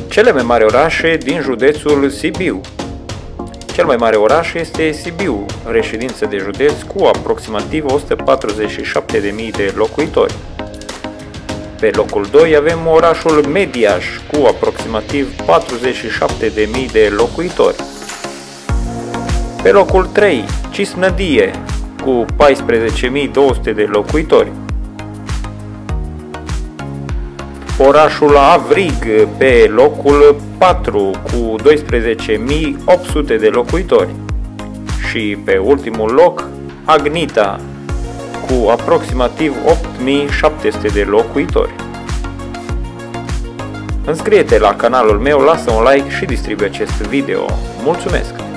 Cele mai mari orașe din județul Sibiu. Cel mai mare oraș este Sibiu, reședință de județ cu aproximativ 147.000 de locuitori. Pe locul 2 avem orașul Mediaș cu aproximativ 47.000 de locuitori. Pe locul 3, Cisnădie cu 14.200 de locuitori. Orașul Avrig pe locul 4 cu 12.800 de locuitori. Și pe ultimul loc, Agnita cu aproximativ 8.700 de locuitori. Înscrie-te la canalul meu, lasă un like și distribuie acest video. Mulțumesc!